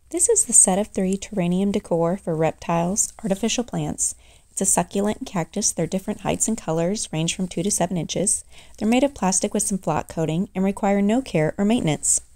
This is the set of 3 terrarium decor for reptiles, artificial plants. It's a succulent and cactus. They're different heights and colors, range from 2 to 7 inches. They're made of plastic with some flock coating and require no care or maintenance.